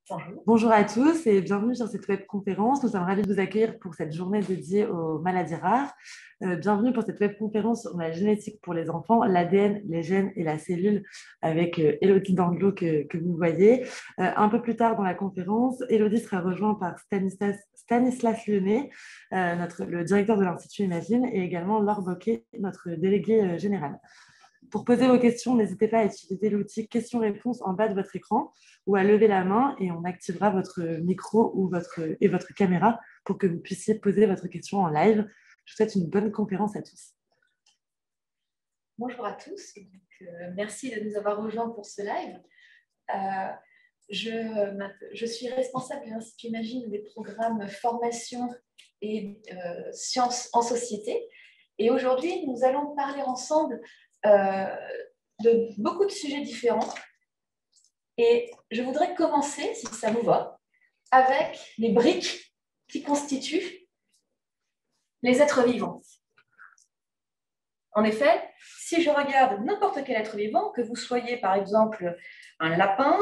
Bonjour. Bonjour à tous et bienvenue sur cette webconférence. Nous sommes ravis de vous accueillir pour cette journée dédiée aux maladies rares. Bienvenue pour cette webconférence sur la génétique pour les enfants, l'ADN, les gènes et la cellule avec Élodie Danglot que vous voyez. Un peu plus tard dans la conférence, Élodie sera rejointe par Stanislas Lyonnais, le directeur de l'Institut Imagine, et également Laure Boquet, notre délégué général. Pour poser vos questions, n'hésitez pas à utiliser l'outil questions-réponses en bas de votre écran ou à lever la main et on activera votre micro et votre caméra pour que vous puissiez poser votre question en live. Je vous souhaite une bonne conférence à tous. Bonjour à tous. Merci de nous avoir rejoints pour ce live. Je suis responsable de l'Institut Imagine des programmes formation et sciences en société. Et aujourd'hui, nous allons parler ensemble de beaucoup de sujets différents. Et je voudrais commencer, si ça vous va, avec les briques qui constituent les êtres vivants. En effet, si je regarde n'importe quel être vivant, que vous soyez par exemple un lapin,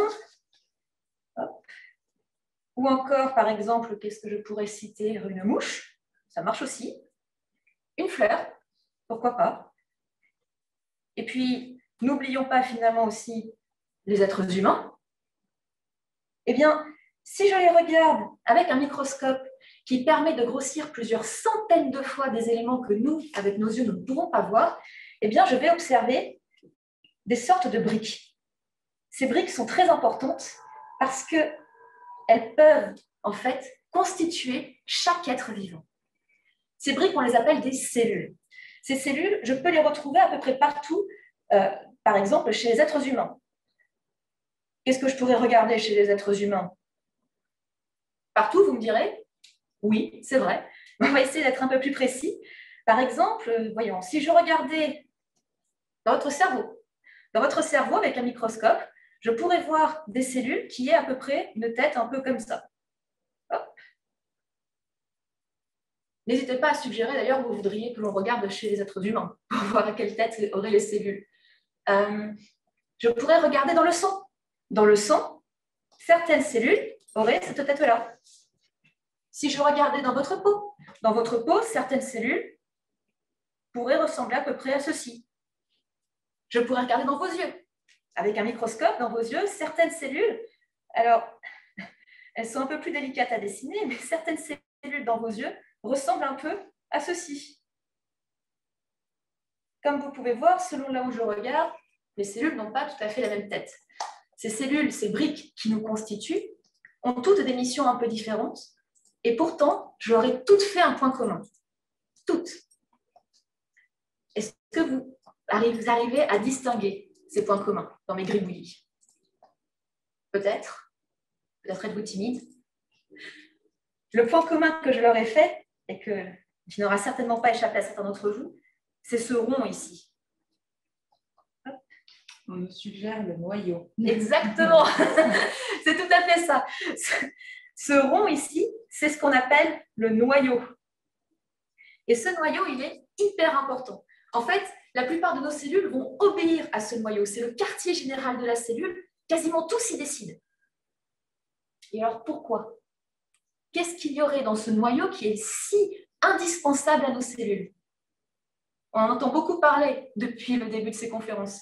ou encore par exemple, qu'est-ce que je pourrais citer, une mouche, ça marche aussi, une fleur, pourquoi pas. Et puis, n'oublions pas finalement aussi les êtres humains. Eh bien, si je les regarde avec un microscope qui permet de grossir plusieurs centaines de fois des éléments que nous, avec nos yeux, nous ne pourrons pas voir, eh bien, je vais observer des sortes de briques. Ces briques sont très importantes parce qu'elles peuvent, en fait, constituer chaque être vivant. Ces briques, on les appelle des cellules. Ces cellules, je peux les retrouver à peu près partout, par exemple, chez les êtres humains. Qu'est-ce que je pourrais regarder chez les êtres humains? Partout, vous me direz? Oui, c'est vrai. On va essayer d'être un peu plus précis. Par exemple, voyons, si je regardais dans votre cerveau avec un microscope, je pourrais voir des cellules qui aient à peu près une tête un peu comme ça. N'hésitez pas à suggérer d'ailleurs où vous voudriez que l'on regarde chez les êtres humains pour voir à quelle tête auraient les cellules. Je pourrais regarder dans le sang. Dans le sang, certaines cellules auraient cette tête-là. Si je regardais dans votre peau, certaines cellules pourraient ressembler à peu près à ceci. Je pourrais regarder dans vos yeux. Avec un microscope, dans vos yeux, certaines cellules, alors, elles sont un peu plus délicates à dessiner, mais certaines cellules dans vos yeux ressemblent un peu à ceci. Comme vous pouvez voir, selon là où je regarde, les cellules n'ont pas tout à fait la même tête. Ces cellules, ces briques qui nous constituent, ont toutes des missions un peu différentes, et pourtant, je leur ai toutes fait un point commun. Toutes. Est-ce que vous arrivez à distinguer ces points communs dans mes gribouillis? Peut-être êtes-vous timide. Le point commun que je leur ai fait, et qui n'aura certainement pas échappé à certains d'entre vous, c'est ce rond ici. On nous suggère le noyau. Exactement. C'est tout à fait ça. Ce rond ici, c'est ce qu'on appelle le noyau. Et ce noyau, il est hyper important. En fait, la plupart de nos cellules vont obéir à ce noyau. C'est le quartier général de la cellule. Quasiment tout s'y décide. Et alors, pourquoi? Qu'est-ce qu'il y aurait dans ce noyau qui est si indispensable à nos cellules? On en entend beaucoup parler depuis le début de ces conférences.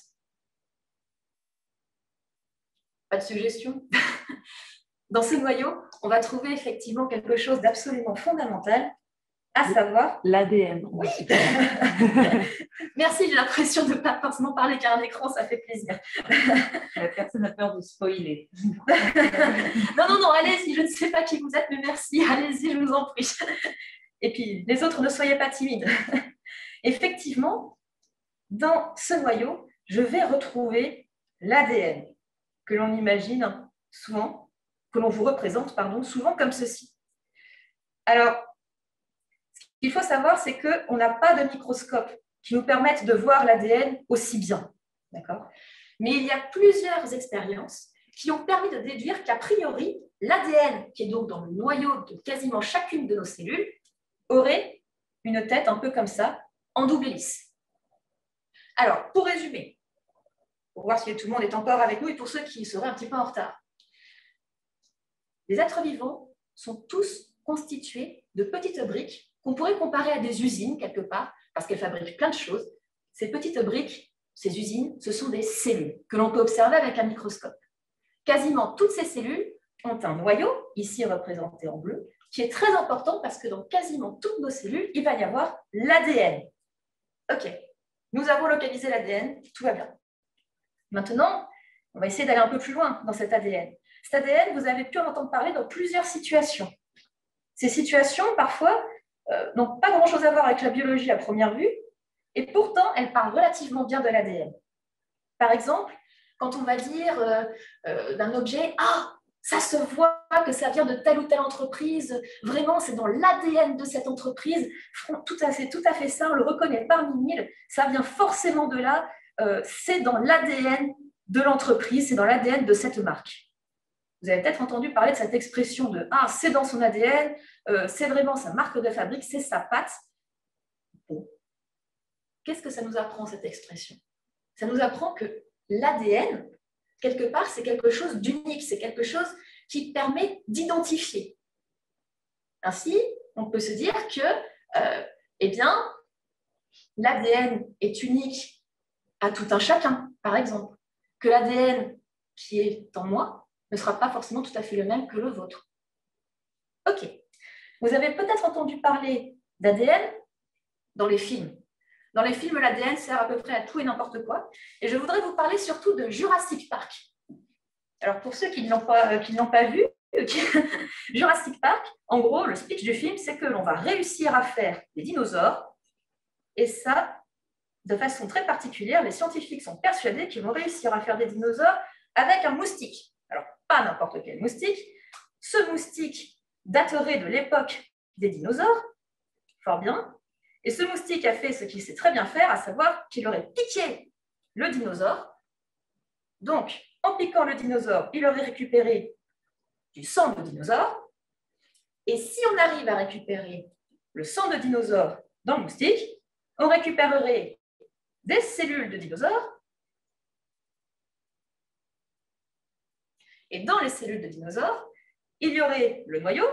Pas de suggestion? Dans ce noyau, on va trouver effectivement quelque chose d'absolument fondamental, à savoir l'ADN. Oui. Merci, j'ai l'impression de ne pas forcément parler qu'à un écran, ça fait plaisir. La personne a peur de spoiler. Non, allez-y, je ne sais pas qui vous êtes, mais merci, allez-y, je vous en prie. Et puis, les autres, ne soyez pas timides. Effectivement, dans ce noyau, je vais retrouver l'ADN, que l'on imagine souvent, que l'on vous représente, souvent comme ceci. Alors, ce qu'il faut savoir, c'est qu'on n'a pas de microscope qui nous permette de voir l'ADN aussi bien. D'accord ? Mais il y a plusieurs expériences qui ont permis de déduire qu'a priori, l'ADN, qui est donc dans le noyau de quasiment chacune de nos cellules, aurait une tête un peu comme ça, en double hélice. Alors, pour résumer, pour voir si tout le monde est encore avec nous et pour ceux qui seraient un petit peu en retard. les êtres vivants sont tous constitués de petites briques qu'on pourrait comparer à des usines quelque part, parce qu'elles fabriquent plein de choses. Ces petites briques, ces usines, ce sont des cellules que l'on peut observer avec un microscope. Quasiment toutes ces cellules ont un noyau, ici représenté en bleu, qui est très important parce que dans quasiment toutes nos cellules, il va y avoir l'ADN. OK, nous avons localisé l'ADN, tout va bien. Maintenant, on va essayer d'aller un peu plus loin dans cet ADN. Cet ADN, vous avez pu en entendre parler dans plusieurs situations. Ces situations, parfois, n'ont pas grand-chose à voir avec la biologie à première vue, et pourtant, elles parlent relativement bien de l'ADN. Par exemple, quand on va dire d'un objet « Ah, ça se voit que ça vient de telle ou telle entreprise, vraiment, c'est dans l'ADN de cette entreprise, c'est tout à fait ça, on le reconnaît parmi mille, ça vient forcément de là, c'est dans l'ADN de l'entreprise, c'est dans l'ADN de cette marque. » Vous avez peut-être entendu parler de cette expression de « Ah, c'est dans son ADN, c'est vraiment sa marque de fabrique, c'est sa patte. » Bon. Qu'est-ce que ça nous apprend, cette expression? Ça nous apprend que l'ADN, quelque part, c'est quelque chose d'unique, c'est quelque chose qui permet d'identifier. Ainsi, on peut se dire que eh bien, l'ADN est unique à tout un chacun, par exemple. Que l'ADN qui est en moi ne sera pas forcément tout à fait le même que le vôtre. OK. Vous avez peut-être entendu parler d'ADN dans les films. Dans les films, l'ADN sert à peu près à tout et n'importe quoi. Et je voudrais vous parler surtout de Jurassic Park. Alors, pour ceux qui ne l'ont pas vu, Jurassic Park, en gros, le speech du film, c'est que l'on va réussir à faire des dinosaures. Et ça, de façon très particulière, les scientifiques sont persuadés qu'ils vont réussir à faire des dinosaures avec un moustique. Alors, pas n'importe quel moustique. Ce moustique daterait de l'époque des dinosaures, fort bien. Et ce moustique a fait ce qu'il sait très bien faire, à savoir qu'il aurait piqué le dinosaure. Donc, en piquant le dinosaure, il aurait récupéré du sang de dinosaure. Et si on arrive à récupérer le sang de dinosaure dans le moustique, on récupérerait des cellules de dinosaures. Et dans les cellules de dinosaures, il y aurait le noyau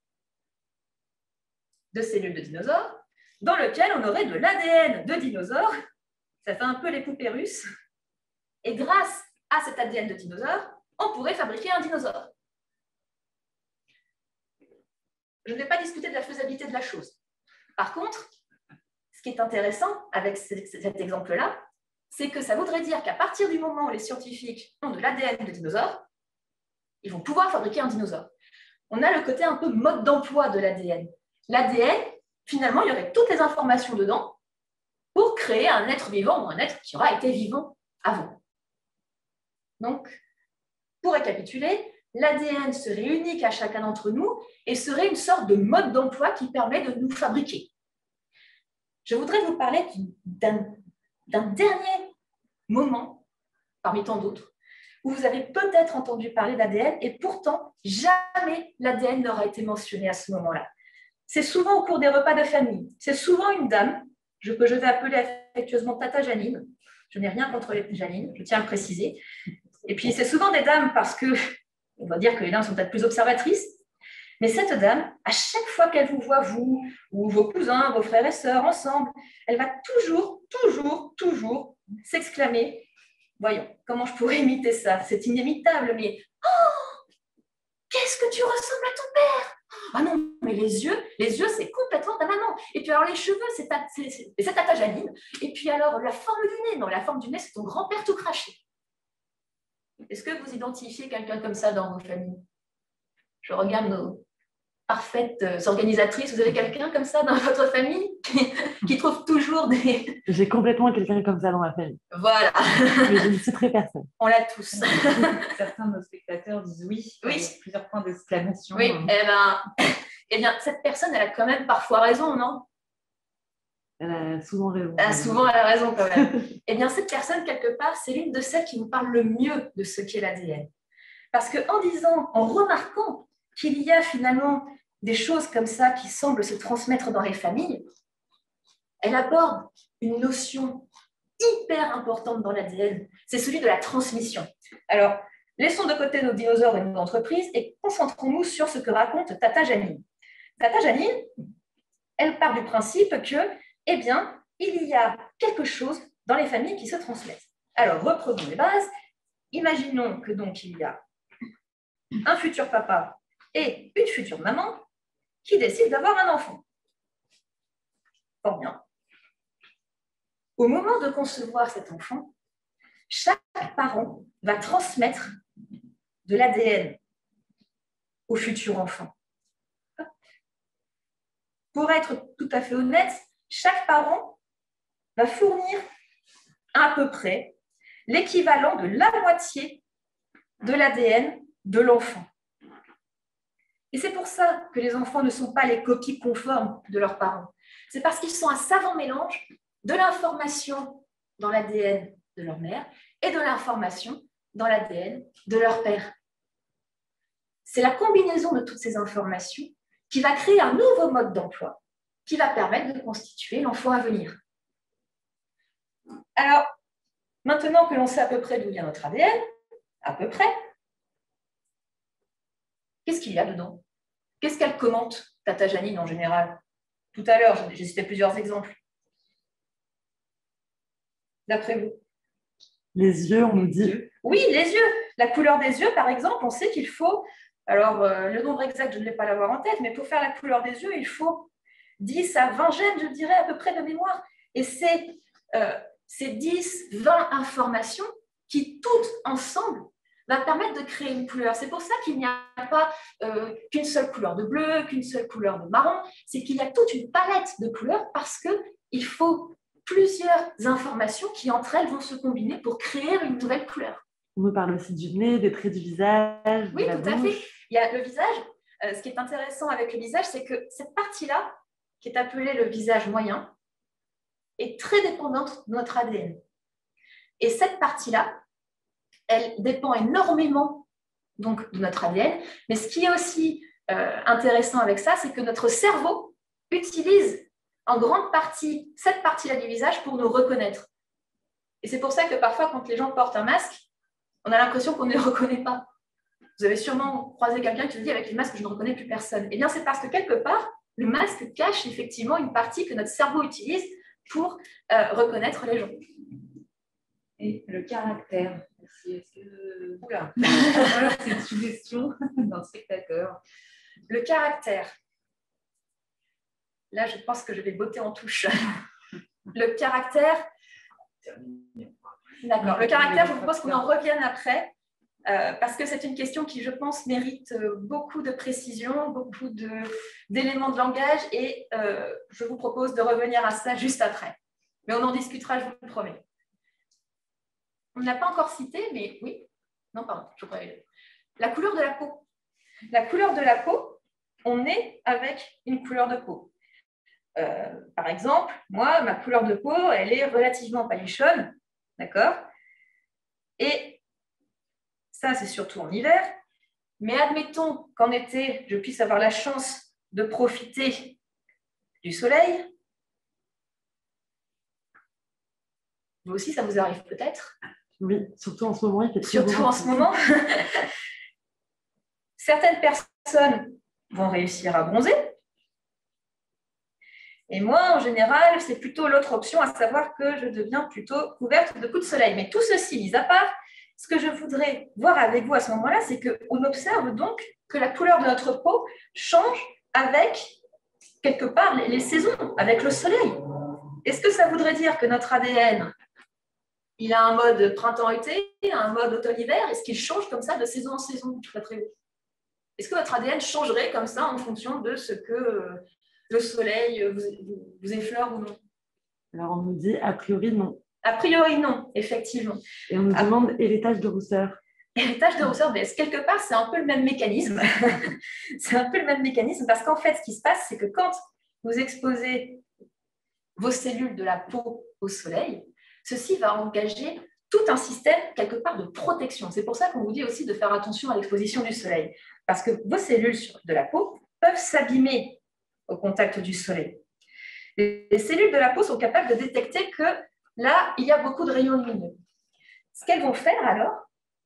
de cellules de dinosaures dans lequel on aurait de l'ADN de dinosaures. Ça fait un peu les poupées russes. Et grâce à cet ADN de dinosaure, on pourrait fabriquer un dinosaure. Je ne vais pas discuter de la faisabilité de la chose. Par contre, ce qui est intéressant avec cet exemple-là, c'est que ça voudrait dire qu'à partir du moment où les scientifiques ont de l'ADN de dinosaure, ils vont pouvoir fabriquer un dinosaure. On a le côté un peu mode d'emploi de l'ADN. L'ADN, finalement, il y aurait toutes les informations dedans pour créer un être vivant ou un être qui aura été vivant avant. Donc, pour récapituler, l'ADN serait unique à chacun d'entre nous et serait une sorte de mode d'emploi qui permet de nous fabriquer. Je voudrais vous parler d'un dernier moment, parmi tant d'autres, où vous avez peut-être entendu parler d'ADN et pourtant, jamais l'ADN n'aura été mentionné à ce moment-là. C'est souvent au cours des repas de famille. C'est souvent une dame, que je vais appeler affectueusement Tata Janine. Je n'ai rien contre les Janine, je tiens à le préciser. Et puis, c'est souvent des dames parce que, on va dire que les dames sont peut-être plus observatrices, mais cette dame, à chaque fois qu'elle vous voit, vous, ou vos cousins, vos frères et sœurs ensemble, elle va toujours s'exclamer « Voyons, comment je pourrais imiter ça? C'est inimitable, mais oh, qu'est-ce que tu ressembles à ton père! Ah non, mais les yeux, c'est complètement ta maman. Et puis alors, les cheveux, c'est Tata Janine. Et puis alors, la forme du nez, non, la forme du nez, c'est ton grand-père tout craché. » Est-ce que vous identifiez quelqu'un comme ça dans vos familles? Je regarde nos parfaites organisatrices. Vous avez quelqu'un comme ça dans votre famille qui trouve toujours des... J'ai complètement quelqu'un comme ça dans ma famille. Voilà. Mais je ne citerai personne. On l'a tous. Certains de nos spectateurs disent oui. Oui. Avec plusieurs points d'exclamation. Oui, eh bien, cette personne, elle a quand même parfois raison, non? Elle a souvent raison. Souvent, elle a raison quand même. Eh bien, cette personne, quelque part, c'est l'une de celles qui nous parle le mieux de ce qu'est l'ADN. Parce qu'en disant, en remarquant qu'il y a finalement des choses comme ça qui semblent se transmettre dans les familles, elle aborde une notion hyper importante dans l'ADN, c'est celui de la transmission. Alors, Laissons de côté nos dinosaures et nos entreprises et concentrons-nous sur ce que raconte Tata Janine. Tata Janine, elle part du principe que, eh bien, il y a quelque chose dans les familles qui se transmettent. Alors, reprenons les bases. Imaginons que donc il y a un futur papa et une future maman qui décident d'avoir un enfant. Fort bien. Au moment de concevoir cet enfant, chaque parent va transmettre de l'ADN au futur enfant. Pour être tout à fait honnête, chaque parent va fournir à peu près l'équivalent de la moitié de l'ADN de l'enfant. Et c'est pour ça que les enfants ne sont pas les copies conformes de leurs parents. C'est parce qu'ils sont un savant mélange de l'information dans l'ADN de leur mère et de l'information dans l'ADN de leur père. C'est la combinaison de toutes ces informations qui va créer un nouveau mode d'emploi qui va permettre de constituer l'enfant à venir. Alors, maintenant que l'on sait à peu près d'où vient notre ADN, à peu près, qu'est-ce qu'il y a dedans? Qu'est-ce qu'elle commente, Tata Janine, en général? Tout à l'heure, j'ai cité plusieurs exemples. D'après vous? Les yeux, on nous dit. Oui, les yeux. La couleur des yeux, par exemple, on sait qu'il faut... Alors, le nombre exact, je ne vais pas l'avoir en tête, mais pour faire la couleur des yeux, il faut 10 à 20 gènes, je dirais, à peu près de mémoire. Et c'est ces 10, 20 informations qui, toutes ensemble, va permettre de créer une couleur. C'est pour ça qu'il n'y a pas qu'une seule couleur de bleu, qu'une seule couleur de marron. C'est qu'il y a toute une palette de couleurs parce qu'il faut plusieurs informations qui, entre elles, vont se combiner pour créer une nouvelle couleur. On nous parle aussi du nez, des traits du visage. Oui, tout à fait. Il y a le visage. Ce qui est intéressant avec le visage, c'est que cette partie-là, qui est appelée le visage moyen, est très dépendante de notre ADN. Et cette partie-là, elle dépend énormément donc, de notre ADN. Mais ce qui est aussi intéressant avec ça, c'est que notre cerveau utilise en grande partie cette partie-là du visage pour nous reconnaître. Et c'est pour ça que parfois, quand les gens portent un masque, on a l'impression qu'on ne les reconnaît pas. Vous avez sûrement croisé quelqu'un qui vous dit « avec le masque, je ne reconnais plus personne ». Eh bien, c'est parce que quelque part, le masque cache effectivement une partie que notre cerveau utilise pour reconnaître les gens. Et le caractère aussi. Est-ce que... Oula. Voilà, c'est une suggestion d'un spectateur. Le caractère. Là, je pense que je vais botter en touche. Le caractère. D'accord. Le caractère, je vous propose qu'on en revienne après, parce que c'est une question qui, je pense, mérite beaucoup de précision, beaucoup d'éléments de langage, et je vous propose de revenir à ça juste après. Mais on en discutera, je vous le promets. On ne l'a pas encore cité, mais oui. Non, pardon, je croyais. La couleur de la peau. La couleur de la peau, on est avec une couleur de peau. Par exemple, moi, ma couleur de peau, elle est relativement palichonne, d'accord? Et ça, c'est surtout en hiver. Mais admettons qu'en été, je puisse avoir la chance de profiter du soleil. Vous aussi, ça vous arrive peut-être? Oui, surtout en ce moment. Il fait très surtout beau. En ce moment. Certaines personnes vont réussir à bronzer. Et moi, en général, c'est plutôt l'autre option, à savoir que je deviens plutôt couverte de coups de soleil. Mais tout ceci mis à part, ce que je voudrais voir avec vous à ce moment-là, c'est qu'on observe donc que la couleur de notre peau change avec, quelque part, les saisons, avec le soleil. Est-ce que ça voudrait dire que notre ADN, il a un mode printemps-été, un mode automne-hiver? Est-ce qu'il change comme ça de saison en saison, d'après vous? Est-ce que votre ADN changerait comme ça en fonction de ce que le soleil vous effleure ou non? Alors, on nous dit a priori non. A priori non, effectivement. Et on nous demande et les taches de rousseur? Et les taches de rousseur, quelque part, c'est un peu le même mécanisme. C'est un peu le même mécanisme parce qu'en fait, ce qui se passe, c'est que quand vous exposez vos cellules de la peau au soleil, ceci va engager tout un système, quelque part, de protection. C'est pour ça qu'on vous dit aussi de faire attention à l'exposition du soleil. Parce que vos cellules de la peau peuvent s'abîmer au contact du soleil. Les cellules de la peau sont capables de détecter que là, il y a beaucoup de rayons lumineux. Ce qu'elles vont faire alors,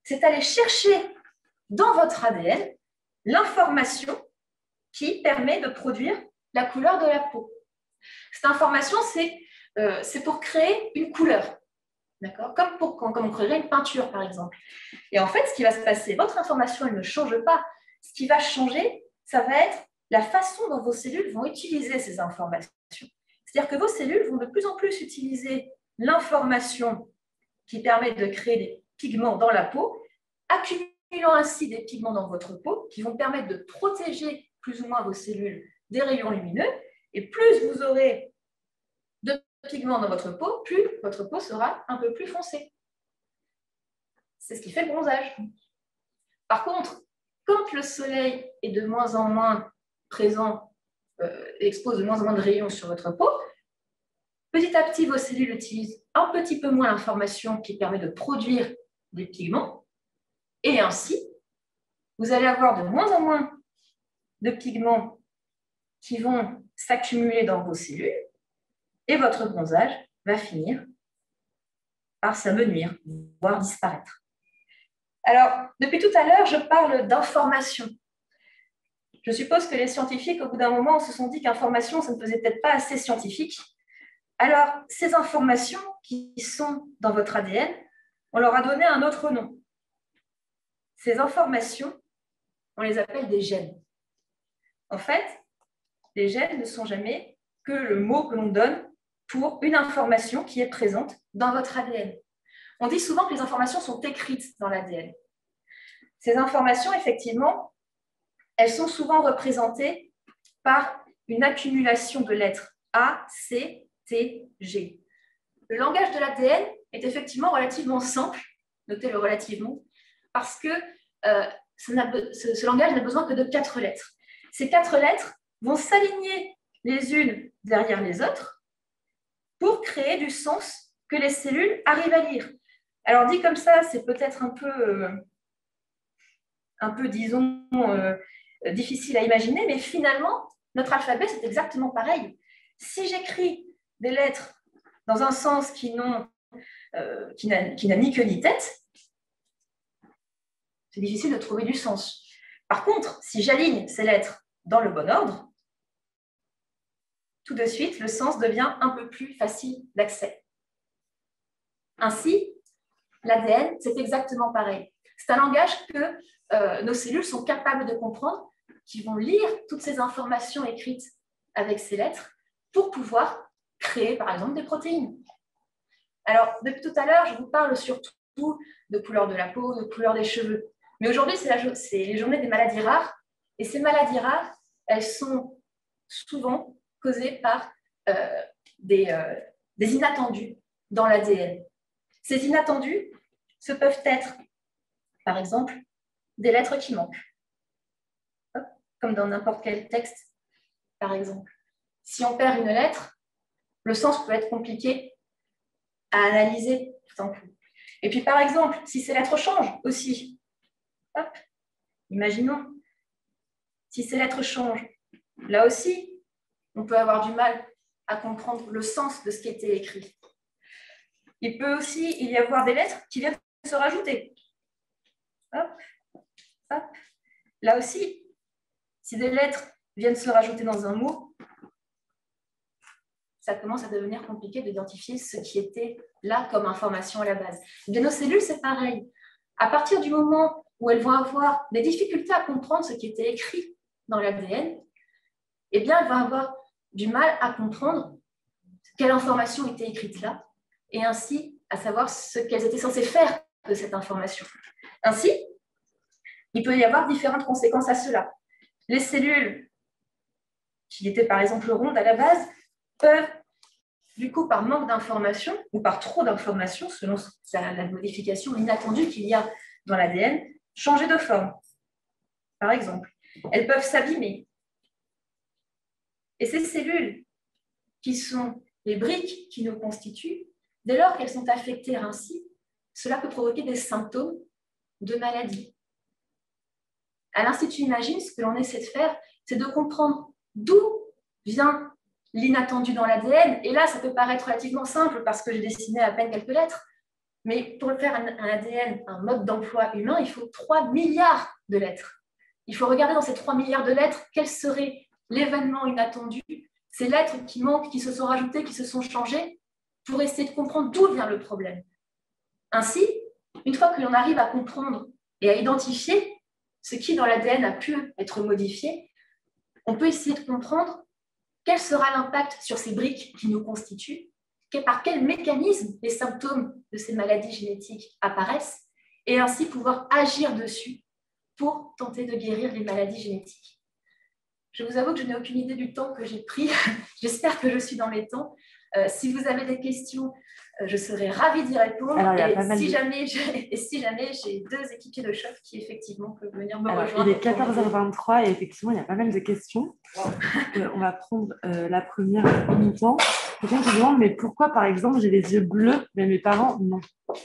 c'est aller chercher dans votre ADN l'information qui permet de produire la couleur de la peau. Cette information, c'est pour créer une couleur, d'accord ? Comme on créerait une peinture, par exemple. Et en fait, ce qui va se passer, votre information, elle ne change pas. Ce qui va changer, ça va être la façon dont vos cellules vont utiliser ces informations. C'est-à-dire que vos cellules vont de plus en plus utiliser l'information qui permet de créer des pigments dans la peau, accumulant ainsi des pigments dans votre peau qui vont permettre de protéger plus ou moins vos cellules des rayons lumineux. Et plus vous aurez de pigments dans votre peau, plus votre peau sera un peu plus foncée. C'est ce qui fait le bronzage. Par contre, quand le soleil est de moins en moins présent, expose de moins en moins de rayons sur votre peau, petit à petit, vos cellules utilisent un petit peu moins l'information qui permet de produire des pigments, et ainsi, vous allez avoir de moins en moins de pigments qui vont s'accumuler dans vos cellules, et votre bronzage va finir par s'amenuire, voire disparaître. Alors, depuis tout à l'heure, je parle d'information. Je suppose que les scientifiques, au bout d'un moment, se sont dit qu'information, ça ne faisait peut-être pas assez scientifique. Alors, ces informations qui sont dans votre ADN, on leur a donné un autre nom. Ces informations, on les appelle des gènes. En fait, les gènes ne sont jamais que le mot que l'on donne pour une information qui est présente dans votre ADN. On dit souvent que les informations sont écrites dans l'ADN. Ces informations, effectivement, elles sont souvent représentées par une accumulation de lettres A, C, T, G. Le langage de l'ADN est effectivement relativement simple, notez le relativement, parce que ce langage n'a besoin que de 4 lettres. Ces 4 lettres vont s'aligner les unes derrière les autres pour créer du sens que les cellules arrivent à lire. Alors dit comme ça, c'est peut-être un peu disons, difficile à imaginer, mais finalement, notre alphabet, c'est exactement pareil. Si j'écris des lettres dans un sens qui n'a ni queue ni tête, c'est difficile de trouver du sens. Par contre, si j'aligne ces lettres dans le bon ordre, tout de suite, le sens devient un peu plus facile d'accès. Ainsi, l'ADN, c'est exactement pareil. C'est un langage que nos cellules sont capables de comprendre, qui vont lire toutes ces informations écrites avec ces lettres pour pouvoir créer, par exemple, des protéines. Alors, depuis tout à l'heure, je vous parle surtout de couleur de la peau, de couleur des cheveux. Mais aujourd'hui, c'est les journées des maladies rares. Et ces maladies rares, elles sont souvent causées par des inattendus dans l'ADN. Ces inattendus, ce peuvent être, par exemple, des lettres qui manquent, comme dans n'importe quel texte, par exemple. Si on perd une lettre, le sens peut être compliqué à analyser tout d'un coup. Et puis, par exemple, si ces lettres changent aussi, hop, imaginons, si ces lettres changent, là aussi, on peut avoir du mal à comprendre le sens de ce qui était écrit. Il peut aussi y avoir des lettres qui viennent se rajouter. Hop, hop. Là aussi, si des lettres viennent se rajouter dans un mot, ça commence à devenir compliqué d'identifier ce qui était là comme information à la base. De nos cellules, c'est pareil. À partir du moment où elles vont avoir des difficultés à comprendre ce qui était écrit dans l'ADN, eh bien, elles vont avoir du mal à comprendre quelle information était écrite là, et ainsi à savoir ce qu'elles étaient censées faire de cette information. Ainsi, il peut y avoir différentes conséquences à cela. Les cellules, qui étaient par exemple rondes à la base, peuvent, du coup, par manque d'informations ou par trop d'informations, selon la modification inattendue qu'il y a dans l'ADN, changer de forme. Par exemple, elles peuvent s'abîmer. Et ces cellules, qui sont les briques qui nous constituent, dès lors qu'elles sont affectées ainsi, cela peut provoquer des symptômes de maladie. À l'Institut Imagine, ce que l'on essaie de faire, c'est de comprendre d'où vient l'inattendu dans l'ADN. Et là, ça peut paraître relativement simple parce que j'ai dessiné à peine quelques lettres. Mais pour faire un ADN, un mode d'emploi humain, il faut 3 milliards de lettres. Il faut regarder dans ces 3 milliards de lettres quel serait l'événement inattendu, ces lettres qui manquent, qui se sont rajoutées, qui se sont changées, pour essayer de comprendre d'où vient le problème. Ainsi, une fois que l'on arrive à comprendre et à identifier ce qui dans l'ADN a pu être modifié, on peut essayer de comprendre quel sera l'impact sur ces briques qui nous constituent, par quel mécanisme les symptômes de ces maladies génétiques apparaissent, et ainsi pouvoir agir dessus pour tenter de guérir les maladies génétiques. Je vous avoue que je n'ai aucune idée du temps que j'ai pris. J'espère que je suis dans mes temps. Si vous avez des questions, je serai ravie d'y répondre. Alors, si jamais j'ai 2 équipiers de choc qui effectivement peuvent venir me rejoindre. Il est 14h23 et effectivement, il y a pas mal de questions. Wow. On va prendre la première en même temps. Quelqu'un qui demande, mais pourquoi, par exemple, j'ai les yeux bleus, mais mes parents, non.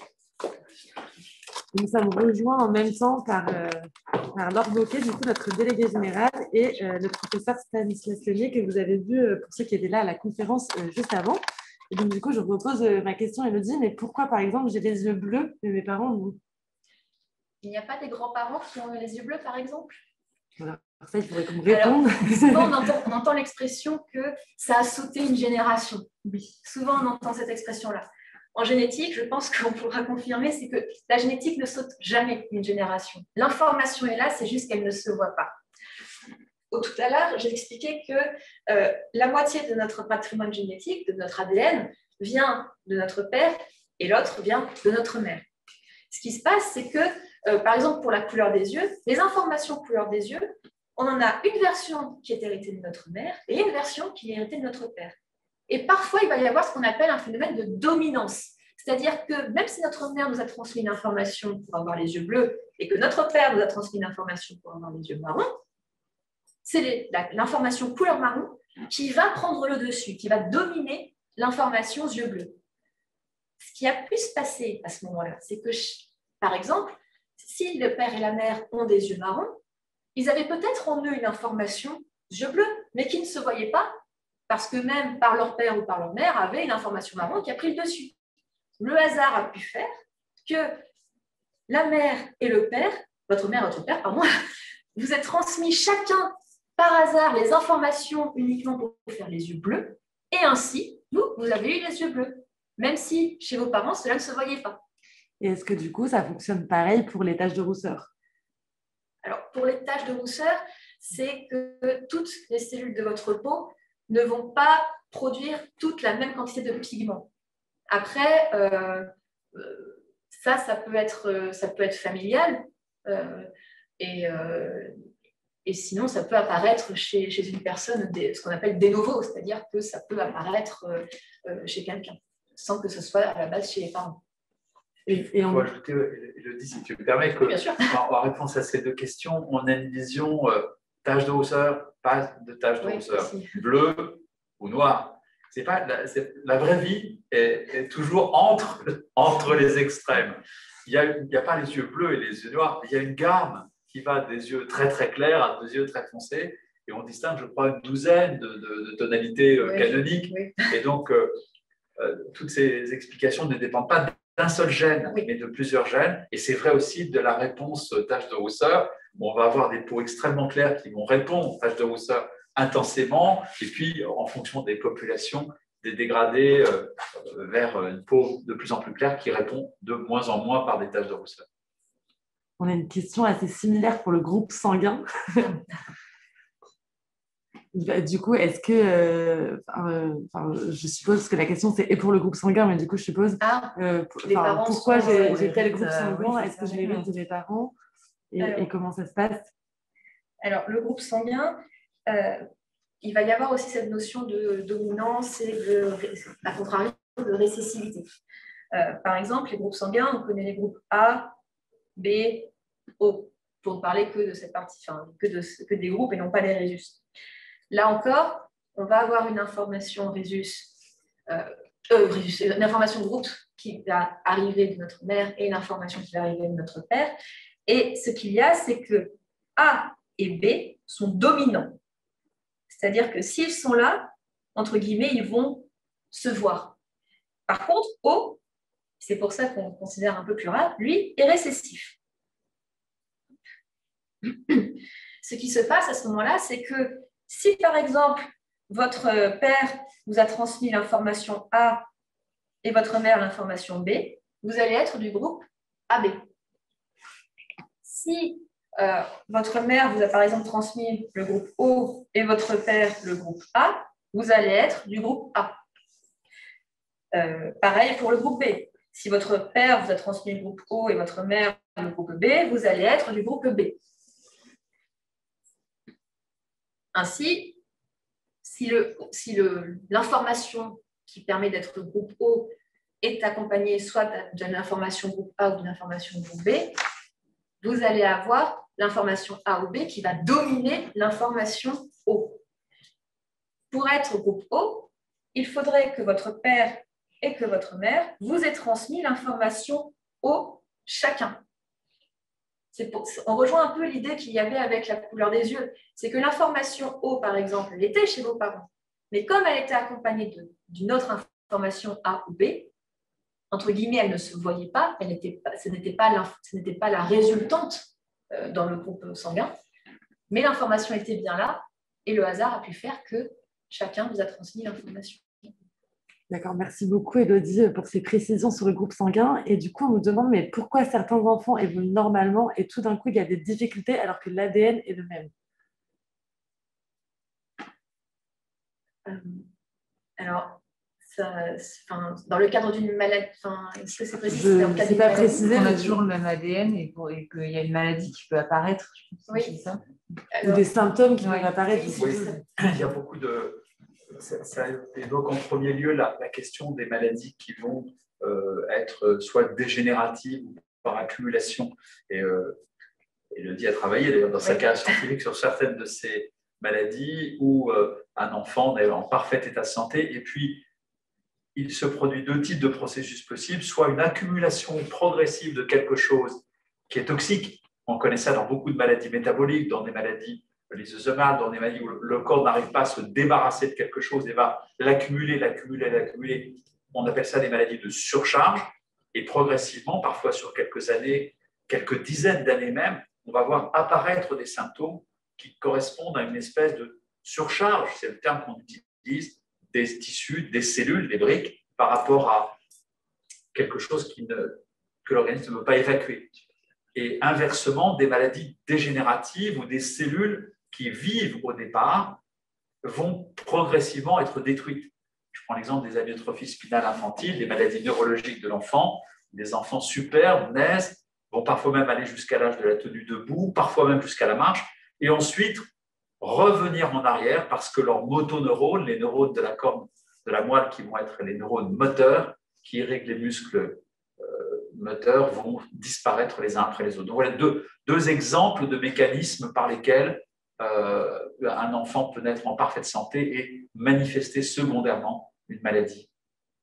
Nous sommes rejoints en même temps par Laure Bocquet, du coup, notre délégué général, et le professeur Stanislas Levier, que vous avez vu pour ceux qui étaient là à la conférence juste avant. Et donc, du coup, je repose ma question, Élodie, mais pourquoi, par exemple, j'ai les yeux bleus, mais mes parents, non? Il n'y a pas des grands-parents qui ont les yeux bleus, par exemple? Voilà. Alors ça, il faudrait qu'on me réponde. Souvent, on entend l'expression que ça a sauté une génération. Oui. Souvent, on entend cette expression-là. En génétique, je pense qu'on pourra confirmer, c'est que la génétique ne saute jamais une génération. L'information est là, c'est juste qu'elle ne se voit pas. Tout à l'heure, j'ai expliqué que la moitié de notre patrimoine génétique, de notre ADN, vient de notre père et l'autre vient de notre mère. Ce qui se passe, c'est que, par exemple, pour la couleur des yeux, les informations couleur des yeux, on en a une version qui est héritée de notre mère et une version qui est héritée de notre père. Et parfois, il va y avoir ce qu'on appelle un phénomène de dominance. C'est-à-dire que même si notre mère nous a transmis une information pour avoir les yeux bleus et que notre père nous a transmis une information pour avoir les yeux marrons, c'est l'information couleur marron qui va prendre le dessus, qui va dominer l'information yeux bleus. Ce qui a pu se passer à ce moment-là, c'est que, par exemple, si le père et la mère ont des yeux marrons, ils avaient peut-être en eux une information yeux bleus, mais qui ne se voyait pas parce que même par leur père ou par leur mère avaient une information marron qui a pris le dessus. Le hasard a pu faire que la mère et le père, votre mère et votre père, pardon, vous êtes transmis chacun par hasard les informations uniquement pour faire les yeux bleus, et ainsi, vous avez eu les yeux bleus, même si chez vos parents, cela ne se voyait pas. Et est-ce que du coup, ça fonctionne pareil pour les taches de rousseur? Alors, pour les taches de rousseur, c'est que toutes les cellules de votre peau ne vont pas produire toute la même quantité de pigments. Après, ça peut être familial et sinon, ça peut apparaître chez une personne, ce qu'on appelle de novo, c'est-à-dire que ça peut apparaître chez quelqu'un, sans que ce soit à la base chez les parents. Et on va ajouter, Élodie, si tu me permets, que en réponse à ces 2 questions, on a une vision tache de rousseur, pas de tache de rousseur, bleu ou noir. C'est pas la vraie vie est toujours entre les extrêmes. Il y a pas les yeux bleus et les yeux noirs. Il y a une gamme qui va des yeux très très clairs à des yeux très foncés, et on distingue, je crois, une douzaine de tonalités canoniques. Oui. Et donc, toutes ces explications ne dépendent pas d'un seul gène, mais de plusieurs gènes. Et c'est vrai aussi de la réponse tache de rousseur. On va avoir des peaux extrêmement claires qui vont répondre aux taches de rousseur intensément, et puis en fonction des populations, des dégradés vers une peau de plus en plus claire qui répond de moins en moins par des taches de rousseur. On a une question assez similaire pour le groupe sanguin. Du coup, est-ce que, je suppose que la question c'est et pour le groupe sanguin, mais du coup, je suppose, pourquoi j'ai tel groupe sanguin, est-ce que je l'hérite de mes parents et comment ça se passe? Alors, le groupe sanguin, il va y avoir aussi cette notion de dominance et à contrario, de récessivité. Par exemple, les groupes sanguins, on connaît les groupes A, B, O, pour ne parler que de cette partie, que des groupes et non pas des rhésus. Là encore, on va avoir une information une information groupe qui va arriver de notre mère et une information qui va arriver de notre père. Et ce qu'il y a, c'est que A et B sont dominants. C'est-à-dire que s'ils sont là, entre guillemets, ils vont se voir. Par contre, O c'est pour ça qu'on considère un peu plus rare, lui est récessif. Ce qui se passe à ce moment-là, c'est que si par exemple, votre père vous a transmis l'information A et votre mère l'information B, vous allez être du groupe AB. Si votre mère vous a par exemple transmis le groupe O et votre père le groupe A, vous allez être du groupe A. Pareil pour le groupe B. Si votre père vous a transmis le groupe O et votre mère le groupe B, vous allez être du groupe B. Ainsi, si l'information qui permet d'être groupe O est accompagnée soit d'une information groupe A ou d'une information groupe B, vous allez avoir l'information A ou B qui va dominer l'information O. Pour être groupe O, il faudrait que votre père et que votre mère vous aient transmis l'information O chacun. On rejoint un peu l'idée qu'il y avait avec la couleur des yeux. C'est que l'information O, par exemple, elle était chez vos parents, mais comme elle était accompagnée d'une autre information A ou B, entre guillemets, elle ne se voyait pas, ce n'était pas la résultante dans le groupe sanguin, mais l'information était bien là, et le hasard a pu faire que chacun vous a transmis l'information. D'accord, merci beaucoup Élodie pour ces précisions sur le groupe sanguin. Et du coup, on nous demande mais pourquoi certains enfants évoluent normalement et tout d'un coup, il y a des difficultés alors que l'ADN est le même? Alors, dans le cadre d'une maladie, est-ce que c'est précis? C'est pas précisé. On a toujours le même ADN et qu'il y a une maladie qui peut apparaître. Je pense oui. C'est ça. Ou des symptômes qui peuvent apparaître. Oui, il y a beaucoup de... Ça évoque en premier lieu la question des maladies qui vont être soit dégénératives ou par accumulation. Et Élodie a travaillé d'ailleurs dans sa carrière scientifique sur certaines de ces maladies où un enfant est en parfait état de santé et puis il se produit deux types de processus possibles, soit une accumulation progressive de quelque chose qui est toxique. On connaît ça dans beaucoup de maladies métaboliques, dans des maladies lysosomales, dans des maladies où le corps n'arrive pas à se débarrasser de quelque chose et va l'accumuler. On appelle ça des maladies de surcharge. Et progressivement, parfois sur quelques années, quelques dizaines d'années même, on va voir apparaître des symptômes qui correspondent à une espèce de surcharge, c'est le terme qu'on utilise, des tissus, des cellules, des briques, par rapport à quelque chose que l'organisme ne veut pas évacuer. Et inversement, des maladies dégénératives ou des cellules qui vivent au départ vont progressivement être détruites. Je prends l'exemple des amyotrophies spinales infantiles, des maladies neurologiques de l'enfant. Des enfants superbes naissent, vont parfois même aller jusqu'à l'âge de la tenue debout, parfois même jusqu'à la marche, et ensuite revenir en arrière parce que leurs motoneurones, les neurones de la corne, de la moelle qui vont être les neurones moteurs, qui irriguent les muscles moteurs, vont disparaître les uns après les autres. Donc voilà deux exemples de mécanismes par lesquels un enfant peut naître en parfaite santé et manifester secondairement une maladie.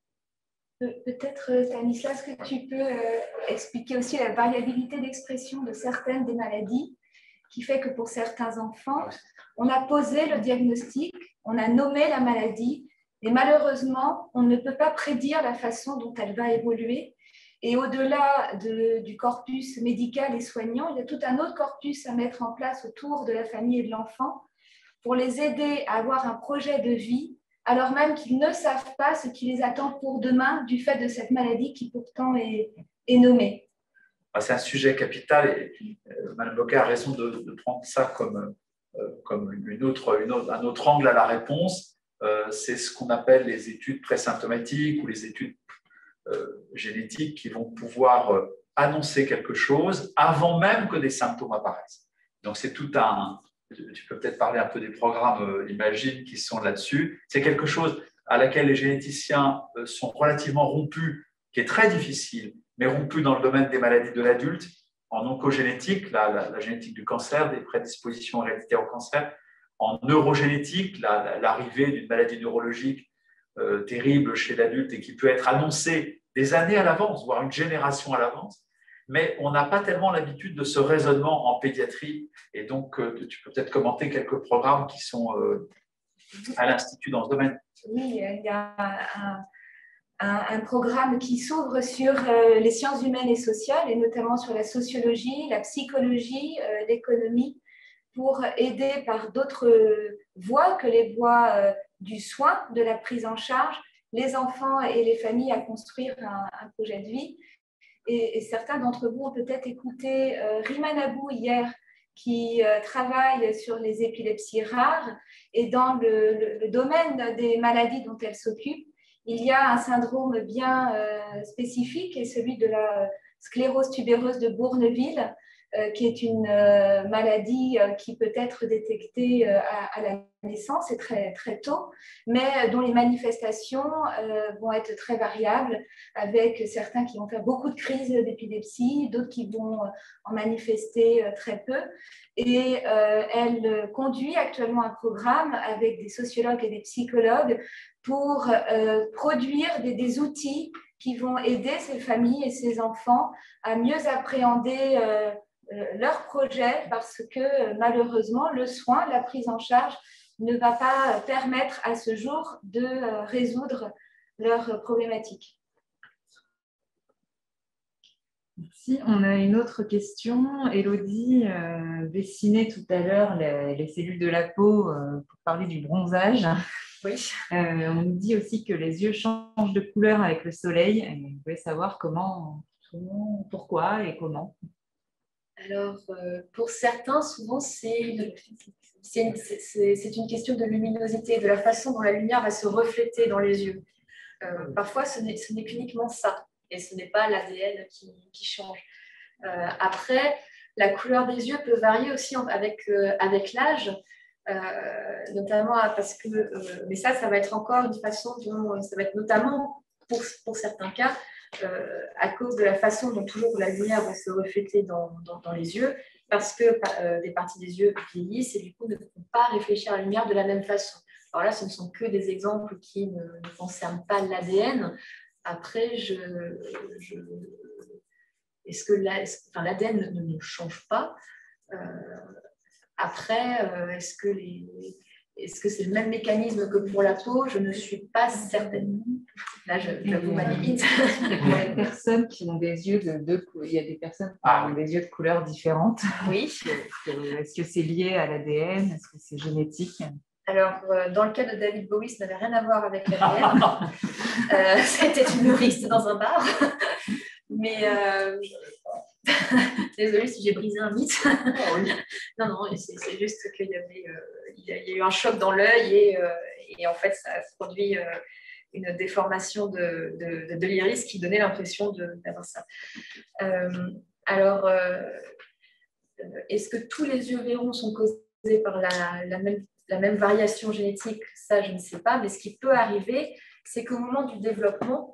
Peut-être, Stanislas, que tu peux expliquer aussi la variabilité d'expression de certaines des maladies qui fait que pour certains enfants, on a posé le diagnostic, on a nommé la maladie, et malheureusement, on ne peut pas prédire la façon dont elle va évoluer. Et au-delà du corpus médical et soignant, il y a tout un autre corpus à mettre en place autour de la famille et de l'enfant pour les aider à avoir un projet de vie, alors même qu'ils ne savent pas ce qui les attend pour demain du fait de cette maladie qui pourtant est nommée. C'est un sujet capital et Mme Bocquet a raison de prendre ça comme un autre angle à la réponse. C'est ce qu'on appelle les études présymptomatiques ou les études génétiques qui vont pouvoir annoncer quelque chose avant même que des symptômes apparaissent. Donc c'est tout un... Tu peux peut-être parler un peu des programmes Imagine qui sont là-dessus. C'est quelque chose à laquelle les généticiens sont relativement rompus, qui est très difficile, mais rompus dans le domaine des maladies de l'adulte, en oncogénétique, la génétique du cancer, des prédispositions héréditaires au cancer, en neurogénétique, l'arrivée d'une maladie neurologique terrible chez l'adulte et qui peut être annoncée des années à l'avance, voire une génération à l'avance. Mais on n'a pas tellement l'habitude de ce raisonnement en pédiatrie. Et donc, tu peux peut-être commenter quelques programmes qui sont à l'Institut dans ce domaine. Oui, il y a un programme qui s'ouvre sur les sciences humaines et sociales, et notamment sur la sociologie, la psychologie, l'économie, pour aider par d'autres voies que les voies du soin, de la prise en charge, les enfants et les familles à construire un projet de vie. Et certains d'entre vous ont peut-être écouté Rima Nabou hier, qui travaille sur les épilepsies rares. Et dans le domaine des maladies dont elle s'occupe, il y a un syndrome bien spécifique, qui est celui de la sclérose tubéreuse de Bourneville, qui est une maladie qui peut être détectée à la naissance et très, très tôt, mais dont les manifestations vont être très variables, avec certains qui vont faire beaucoup de crises d'épilepsie, d'autres qui vont en manifester très peu. Et elle conduit actuellement un programme avec des sociologues et des psychologues pour produire des outils qui vont aider ces familles et ces enfants à mieux appréhender leur projet, parce que malheureusement, le soin, la prise en charge ne va pas permettre à ce jour de résoudre leurs problématiques. Merci. On a une autre question. Élodie dessinait tout à l'heure les cellules de la peau pour parler du bronzage. Oui. On nous dit aussi que les yeux changent de couleur avec le soleil. Et on voulait savoir comment, pourquoi et comment. Alors, pour certains, souvent, c'est une question de luminosité, de la façon dont la lumière va se refléter dans les yeux. Parfois, ce n'est qu'uniquement ça, et ce n'est pas l'ADN qui change. Après, la couleur des yeux peut varier aussi avec l'âge, notamment parce que, mais ça va être encore une façon dont, ça va être notamment pour certains cas, à cause de la façon dont toujours la lumière va se refléter dans les yeux, parce que des parties des yeux vieillissent et du coup ne vont pas réfléchir à la lumière de la même façon. Alors là, ce ne sont que des exemples qui ne concernent pas l'ADN. Après, est-ce que l'ADN ne change pas? Après, est-ce que c'est le même mécanisme que pour la peau? Je ne suis pas certaine. Là, j'avoue ma limite. Il y a des personnes qui ont des yeux il y a des personnes qui ont des yeux de couleurs différentes. Oui. Est-ce que c'est lié à l'ADN? Est-ce que c'est génétique? Alors, dans le cas de David Bowie, ça n'avait rien à voir avec l'ADN. C'était une humoriste dans un bar. Mais désolée si j'ai brisé un mythe. Non, c'est juste qu'il y a eu un choc dans l'œil et en fait, ça a produit une déformation de l'iris qui donnait l'impression d'avoir ça. Alors, est-ce que tous les yeux verrons sont causés par la même variation génétique? Ça, je ne sais pas, mais ce qui peut arriver, c'est qu'au moment du développement,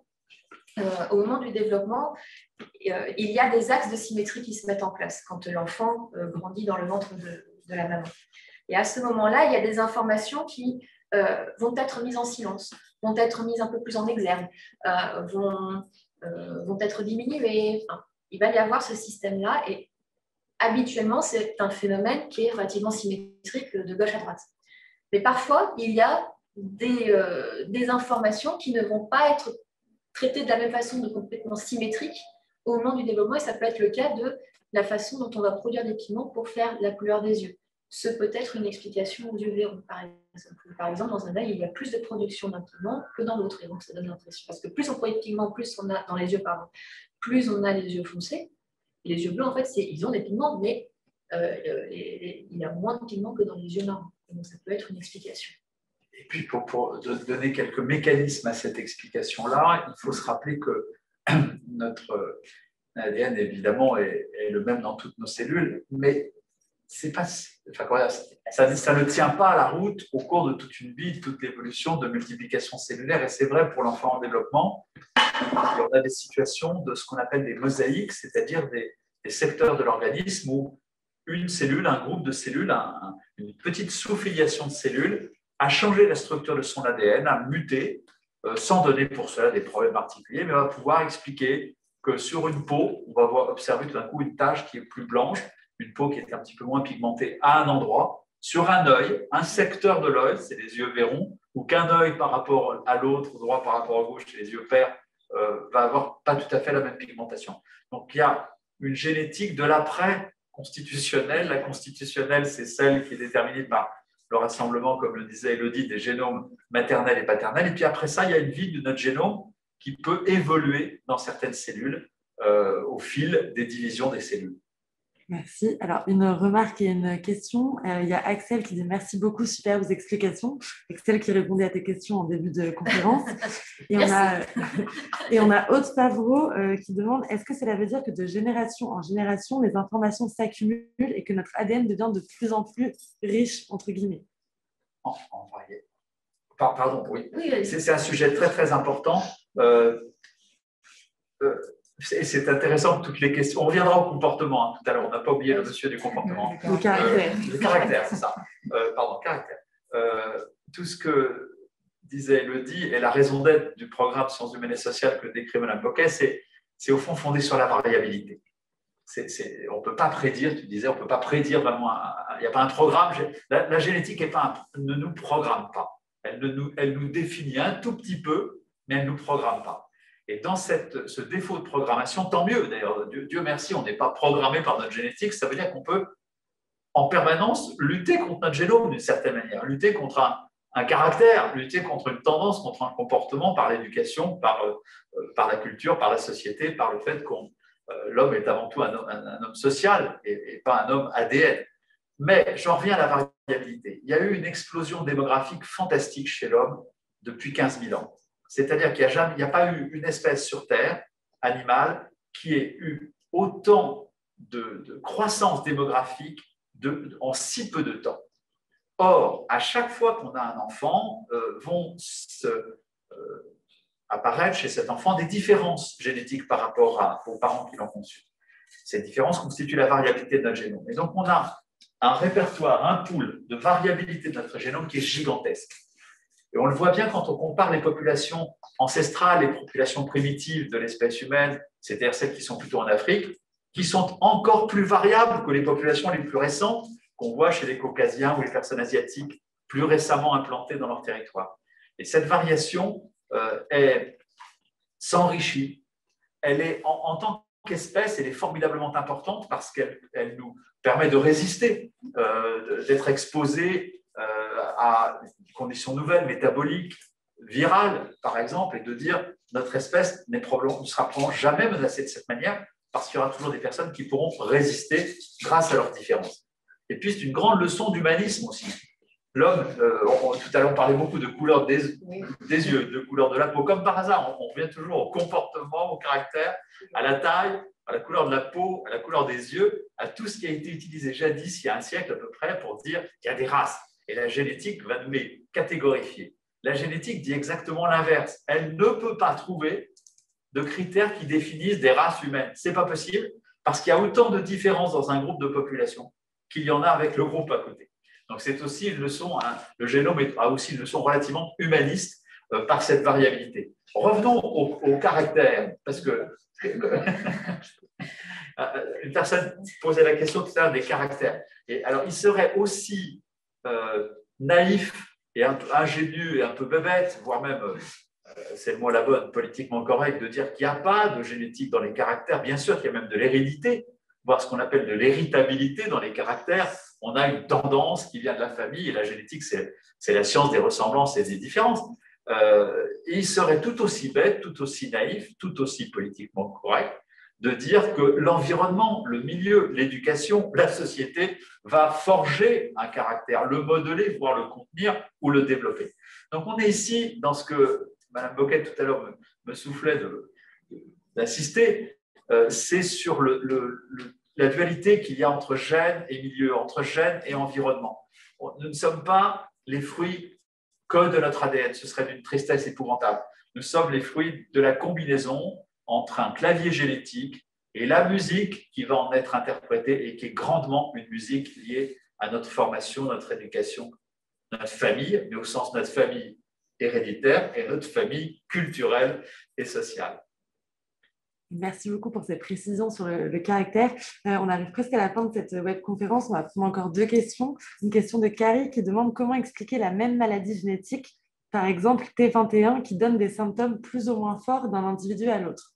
il y a des axes de symétrie qui se mettent en place quand l'enfant grandit dans le ventre de la maman. Et à ce moment-là, il y a des informations qui vont être mises en silence, vont être mises un peu plus en exergue, vont être diminuées. Enfin, il va y avoir ce système-là et habituellement, c'est un phénomène qui est relativement symétrique de gauche à droite. Mais parfois, il y a des informations qui ne vont pas être traitées de la même façon, de complètement symétrique au moment du développement, et ça peut être le cas de la façon dont on va produire des pigments pour faire la couleur des yeux. Ce peut être une explication aux yeux verrons, par exemple. Par exemple, dans un œil, il y a plus de production d'un pigment que dans l'autre, et donc ça donne l'impression. Parce que plus on produit de pigments, plus on a dans les yeux, plus on a les yeux foncés. Et les yeux bleus, en fait, ils ont des pigments, mais il y a moins de pigments que dans les yeux marrons. Donc ça peut être une explication. Et puis, pour donner quelques mécanismes à cette explication-là, il faut se rappeler que notre ADN, évidemment, est le même dans toutes nos cellules, mais c'est pas, ça ne tient pas à la route au cours de toute une vie, de toute l'évolution de multiplication cellulaire. Et c'est vrai pour l'enfant en développement. On a des situations de ce qu'on appelle des mosaïques, c'est-à-dire des secteurs de l'organisme où une cellule, un groupe de cellules, une petite sous-filiation de cellules a changé la structure de son ADN, a muté, sans donner pour cela des problèmes particuliers, mais va pouvoir expliquer que sur une peau, on va observer tout d'un coup une tache qui est plus blanche, une peau qui est un petit peu moins pigmentée à un endroit, sur un œil, un secteur de l'œil, c'est les yeux verrons, ou qu'un œil par rapport à l'autre, droit par rapport à gauche, c'est les yeux pairs, va avoir pas tout à fait la même pigmentation. Donc, il y a une génétique de l'après-constitutionnelle. La constitutionnelle, c'est celle qui est déterminée par le rassemblement, comme le disait Élodie, des génomes maternels et paternels. Et puis après ça, il y a une vie de notre génome qui peut évoluer dans certaines cellules au fil des divisions des cellules. Merci. Alors, une remarque et une question. Il y a Axel qui dit merci beaucoup, super vos explications. Axel qui répondait à tes questions en début de conférence. Et on a Aude Favreau qui demande est-ce que cela veut dire que de génération en génération, les informations s'accumulent et que notre ADN devient de plus en plus riche, entre guillemets? Pardon, oui. C'est un sujet très, très important. C'est intéressant toutes les questions. On reviendra au comportement tout à l'heure. On n'a pas oublié le monsieur du comportement. Le caractère. Le caractère, c'est ça. Pardon, caractère. Tout ce que disait Élodie et la raison d'être du programme Sciences humaines et sociales que décrit Mme Boquet, c'est au fond fondé sur la variabilité. On ne peut pas prédire, tu disais, on ne peut pas prédire vraiment. Il n'y a pas un programme. La génétique ne nous programme pas. Elle nous définit un tout petit peu, mais elle ne nous programme pas. Et dans ce défaut de programmation, tant mieux. D'ailleurs, Dieu merci, on n'est pas programmé par notre génétique. Ça veut dire qu'on peut en permanence lutter contre notre génome d'une certaine manière, lutter contre un caractère, lutter contre une tendance, contre un comportement par l'éducation, par la culture, par la société, par le fait que l'homme est avant tout un homme social et pas un homme ADN. Mais j'en reviens à la variabilité. Il y a eu une explosion démographique fantastique chez l'homme depuis 15 000 ans. C'est-à-dire qu'il n'y a pas eu une espèce sur Terre, animale, qui ait eu autant de croissance démographique en si peu de temps. Or, à chaque fois qu'on a un enfant, vont apparaître chez cet enfant des différences génétiques par rapport aux parents qui l'ont conçu. Ces différences constituent la variabilité de notre génome. Et donc, on a un répertoire, un pool de variabilité de notre génome qui est gigantesque. Et on le voit bien quand on compare les populations ancestrales, les populations primitives de l'espèce humaine, c'est-à-dire celles qui sont plutôt en Afrique, qui sont encore plus variables que les populations les plus récentes qu'on voit chez les Caucasiens ou les personnes asiatiques plus récemment implantées dans leur territoire. Et cette variation s'enrichit. Elle est, en tant qu'espèce, elle est formidablement importante parce qu'elle nous permet de résister, d'être exposés à des conditions nouvelles, métaboliques, virales, par exemple, et de dire notre espèce ne sera probablement jamais menacée de cette manière parce qu'il y aura toujours des personnes qui pourront résister grâce à leurs différences. Et puis, c'est une grande leçon d'humanisme aussi. L'homme, tout à l'heure, on parlait beaucoup de couleur des yeux, de couleur de la peau. Comme par hasard, on revient toujours au comportement, au caractère, à la taille, à la couleur de la peau, à la couleur des yeux, à tout ce qui a été utilisé jadis, il y a un siècle à peu près, pour dire qu'il y a des races. Et la génétique va nous les catégorifier. La génétique dit exactement l'inverse. Elle ne peut pas trouver de critères qui définissent des races humaines. Ce n'est pas possible parce qu'il y a autant de différences dans un groupe de population qu'il y en a avec le groupe à côté. Donc c'est aussi une leçon, le génome a aussi une leçon relativement humaniste par cette variabilité. Revenons au caractère, parce que une personne posait la question tout à l'heure des caractères. Et alors il serait aussi naïf et ingénieux et un peu bébête, voire même, c'est le mot la bonne, politiquement correct, de dire qu'il n'y a pas de génétique dans les caractères. Bien sûr qu'il y a même de l'hérédité, voire ce qu'on appelle de l'héritabilité dans les caractères. On a une tendance qui vient de la famille, et la génétique, c'est la science des ressemblances et des différences. Et il serait tout aussi bête, tout aussi naïf, tout aussi politiquement correct de dire que l'environnement, le milieu, l'éducation, la société va forger un caractère, le modeler, voire le contenir ou le développer. Donc on est ici dans ce que Mme Boquet tout à l'heure me soufflait d'insister, c'est sur la dualité qu'il y a entre gènes et milieu, entre gènes et environnement. Nous ne sommes pas les fruits que de notre ADN, ce serait d'une tristesse épouvantable. Nous sommes les fruits de la combinaison entre un clavier génétique et la musique qui va en être interprétée et qui est grandement une musique liée à notre formation, notre éducation, notre famille, mais au sens de notre famille héréditaire et notre famille culturelle et sociale. Merci beaucoup pour ces précisions sur le caractère. On arrive presque à la fin de cette webconférence. On va prendre encore deux questions. Une question de Carrie qui demande comment expliquer la même maladie génétique par exemple T21 qui donne des symptômes plus ou moins forts d'un individu à l'autre?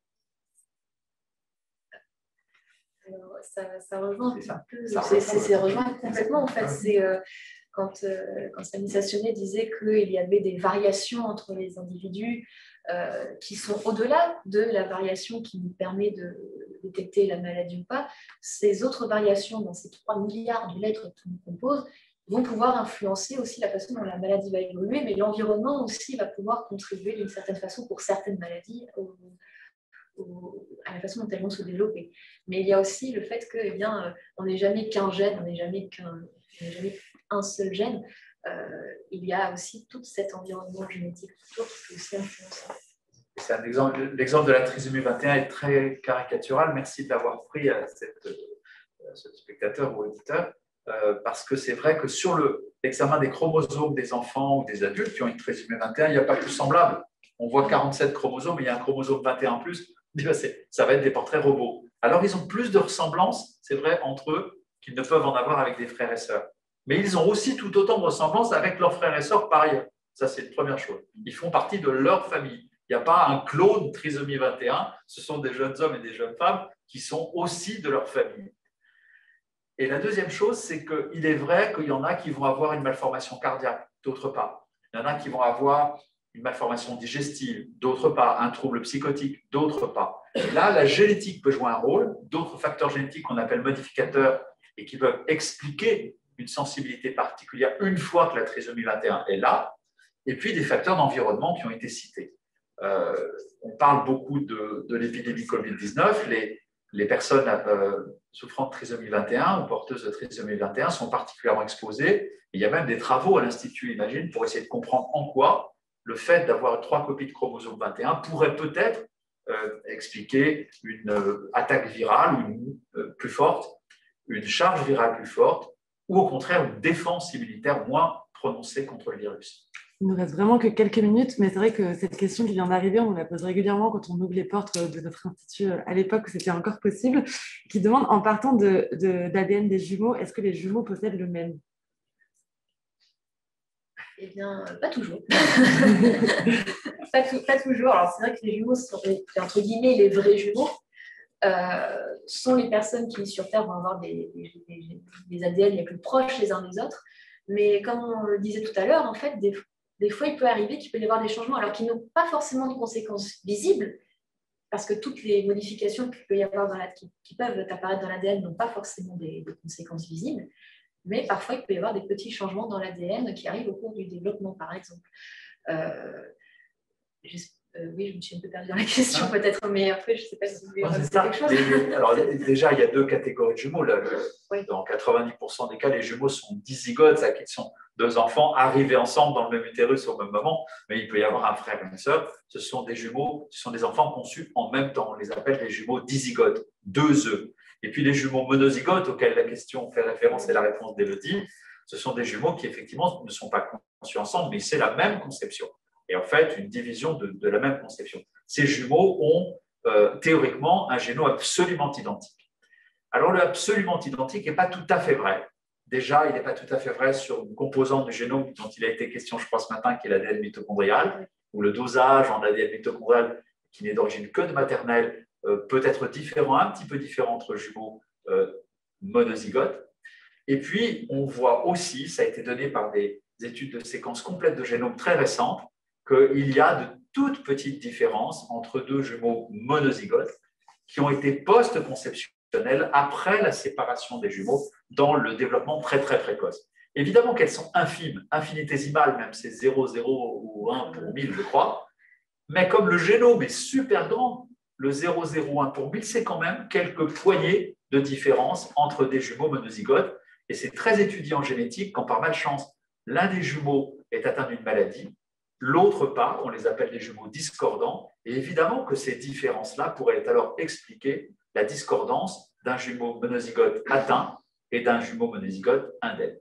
Alors, ça rejoint un petit peu, c'est rejoint complètement en fait. C'est quand Samy Sassionet disait qu'il y avait des variations entre les individus qui sont au-delà de la variation qui nous permet de détecter la maladie ou pas. Ces autres variations dans ces 3 milliards de lettres qui nous composent vont pouvoir influencer aussi la façon dont la maladie va évoluer, mais l'environnement aussi va pouvoir contribuer d'une certaine façon pour certaines maladies à la façon dont elles vont se développer. Mais il y a aussi le fait que, on n'est jamais qu'un gène, on n'est jamais un seul gène. Il y a aussi tout cet environnement génétique autour qui peut aussi influencer. C'est un exemple. L'exemple de la trisomie 21 est très caricatural. Merci de l'avoir pris à ce spectateur ou auditeur, parce que c'est vrai que sur l'examen des chromosomes des enfants ou des adultes qui ont une trisomie 21, il n'y a pas plus semblable. On voit 47 chromosomes, mais il y a un chromosome 21 en plus. Ça va être des portraits robots. Alors, ils ont plus de ressemblances, c'est vrai, entre eux qu'ils ne peuvent en avoir avec des frères et sœurs. Mais ils ont aussi tout autant de ressemblances avec leurs frères et sœurs par ailleurs. Ça, c'est la première chose. Ils font partie de leur famille. Il n'y a pas un clone trisomie 21. Ce sont des jeunes hommes et des jeunes femmes qui sont aussi de leur famille. Et la deuxième chose, c'est qu'il est vrai qu'il y en a qui vont avoir une malformation cardiaque, d'autres pas. Il y en a qui vont avoir une malformation digestive, d'autres pas, un trouble psychotique, d'autres pas. Et là, la génétique peut jouer un rôle, d'autres facteurs génétiques qu'on appelle modificateurs et qui peuvent expliquer une sensibilité particulière une fois que la trisomie 21 est là, et puis des facteurs d'environnement qui ont été cités. On parle beaucoup de l'épidémie Covid-19, les personnes souffrant de trisomie 21 ou porteuses de trisomie 21 sont particulièrement exposées. Il y a même des travaux à l'Institut Imagine pour essayer de comprendre en quoi le fait d'avoir 3 copies de chromosome 21 pourrait peut-être expliquer une attaque virale plus forte, une charge virale plus forte, ou au contraire une défense immunitaire moins prononcée contre le virus. Il ne nous reste vraiment que quelques minutes, mais c'est vrai que cette question qui vient d'arriver, on nous la pose régulièrement quand on ouvre les portes de notre institut à l'époque où c'était encore possible, qui demande, en partant d'ADN des jumeaux, est-ce que les jumeaux possèdent le même? Eh bien, pas toujours. pas toujours. Alors, c'est vrai que les jumeaux sont, entre guillemets, les vrais jumeaux. Sont les personnes qui, sur Terre, vont avoir des ADN les plus proches les uns des autres. Mais comme on le disait tout à l'heure, en fait, des fois, il peut arriver qu'il peut y avoir des changements, alors qu'ils n'ont pas forcément de conséquences visibles, parce que toutes les modifications qu'il peut y avoir qui peuvent apparaître dans l'ADN n'ont pas forcément des conséquences visibles. Mais parfois, il peut y avoir des petits changements dans l'ADN qui arrivent au cours du développement, par exemple. Oui, je me suis un peu perdue dans la question peut-être, mais après, je ne sais pas si vous voulez rajouter quelque chose. Alors, déjà, il y a 2 catégories de jumeaux. Oui. Dans 90% des cas, les jumeaux sont dizygotes, c'est-à-dire qu'ils sont 2 enfants arrivés ensemble dans le même utérus au même moment, mais il peut y avoir un frère et une sœur. Ce sont des jumeaux, ce sont des enfants conçus en même temps. On les appelle les jumeaux dizygotes, 2 œufs. Et puis les jumeaux monozygotes, auxquels la question fait référence et la réponse d'Élodie, ce sont des jumeaux qui, effectivement, ne sont pas conçus ensemble, mais c'est la même conception. Et en fait, une division de la même conception. Ces jumeaux ont théoriquement un génome absolument identique. Alors, le absolument identique n'est pas tout à fait vrai. Déjà, il n'est pas tout à fait vrai sur une composante du génome dont il a été question, je crois, ce matin, qui est l'ADN mitochondrial, où le dosage en ADN mitochondrial, qui n'est d'origine que de maternelle, peut être différent, un petit peu différent entre jumeaux monozygotes. Et puis, on voit aussi, ça a été donné par des études de séquences complètes de génome très récentes, qu'il y a de toutes petites différences entre 2 jumeaux monozygotes qui ont été post-conceptionnels après la séparation des jumeaux dans le développement très très précoce. Évidemment qu'elles sont infimes, infinitésimales, même c'est 0,0 ou 1 pour 1000, je crois, mais comme le génome est super grand, le 0,01 pour 1000, c'est quand même quelques poignées de différence entre des jumeaux monozygotes, et c'est très étudié en génétique quand par malchance, l'un des jumeaux est atteint d'une maladie, l'autre pas, on les appelle les jumeaux discordants, et évidemment que ces différences-là pourraient alors expliquer la discordance d'un jumeau monozygote atteint et d'un jumeau monozygote indemne.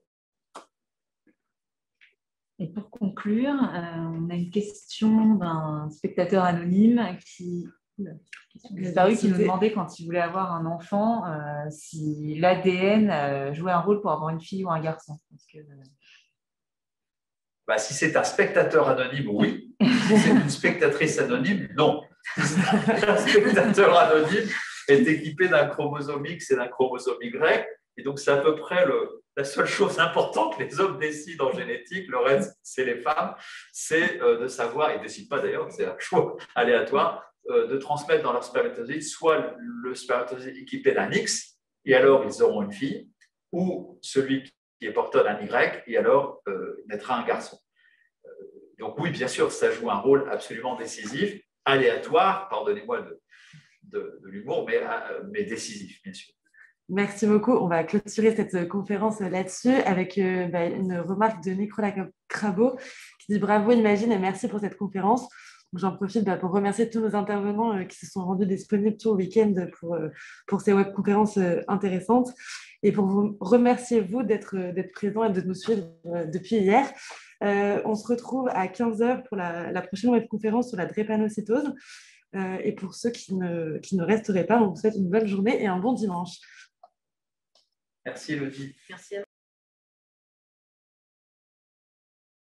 Et pour conclure, on a une question d'un spectateur anonyme qui nous demandait quand il voulait avoir un enfant si l'ADN jouait un rôle pour avoir une fille ou un garçon. Parce que, Bah, si c'est un spectateur anonyme, oui. Si c'est une spectatrice anonyme, non. Un spectateur anonyme est équipé d'un chromosome X et d'un chromosome Y. Et donc, c'est à peu près la seule chose importante que les hommes décident en génétique. Le reste, c'est les femmes. C'est de savoir, ils ne décident pas d'ailleurs, c'est un choix aléatoire, de transmettre dans leur spermatozoïde soit le spermatozoïde équipé d'un X, et alors ils auront une fille, ou celui qui est porteur d'un Y, et alors naîtra un garçon. Donc oui, bien sûr, ça joue un rôle absolument décisif, aléatoire, pardonnez-moi de l'humour, mais décisif, bien sûr. Merci beaucoup. On va clôturer cette conférence là-dessus avec une remarque de Nicolas Crabot qui dit « Bravo Imagine et merci pour cette conférence ». J'en profite pour remercier tous nos intervenants qui se sont rendus disponibles tout le week-end pour ces webconférences intéressantes et pour vous remercier, vous, d'être présents et de nous suivre depuis hier. On se retrouve à 15h pour la prochaine webconférence sur la drépanocytose. Et pour ceux qui ne resteraient pas, on vous souhaite une bonne journée et un bon dimanche. Merci Elodie. Merci à vous.